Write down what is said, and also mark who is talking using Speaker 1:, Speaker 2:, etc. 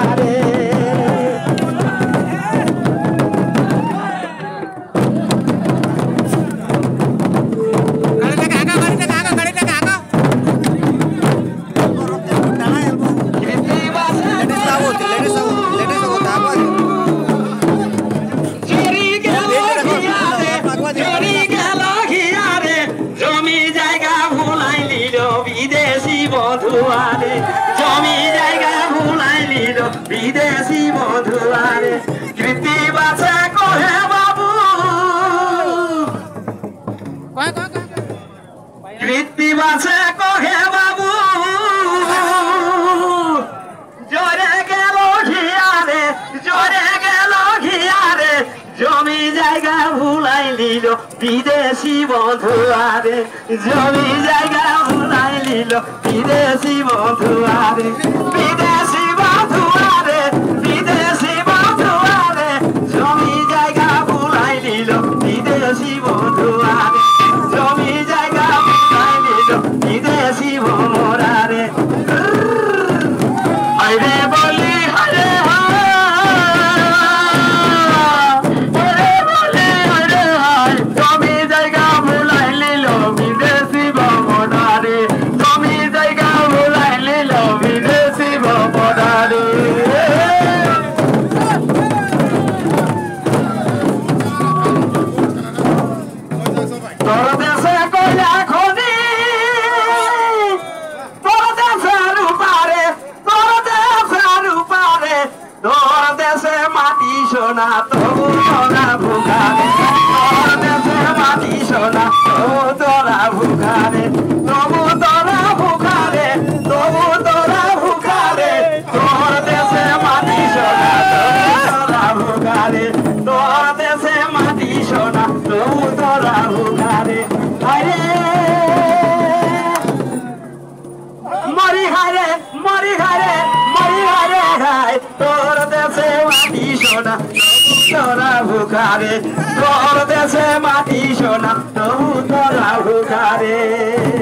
Speaker 1: ভুকারে বধুয়ারে জমি জায়গা ভুলাইলিল বিদেশি বধুয়ারে কৃতি বাছা কহে বাবু কৃতি বাছা কহে বাবু জোরে গেল ঘিয়ারে জমি জায়গা ভুলাইলিল বিদেশি বধুয়ারে জমি জায়গা ভুলাইলিল বিদেশি বধুয়ারে বিদেশি বধুয়ারে জমি জায়গা ভুলাইলিল বিদেশি বধুয়ারে জমি জায়গা ভুলাইলিল বিদেশি ভ্রমরারে আইরে বলি হরে সোনা তবু তোরা ভুখারে তোর দেশে মাটি সোনা তবু তোরা ভুখারে তোর দেশে মাটি সোনা তবু তোরা ভুখারে আরে মরি হারে হায় তোর দেশে মাটি সোনা তোরা ভুখারে তোর দেশে মাটি সোনা তবু তোরা ভুখারে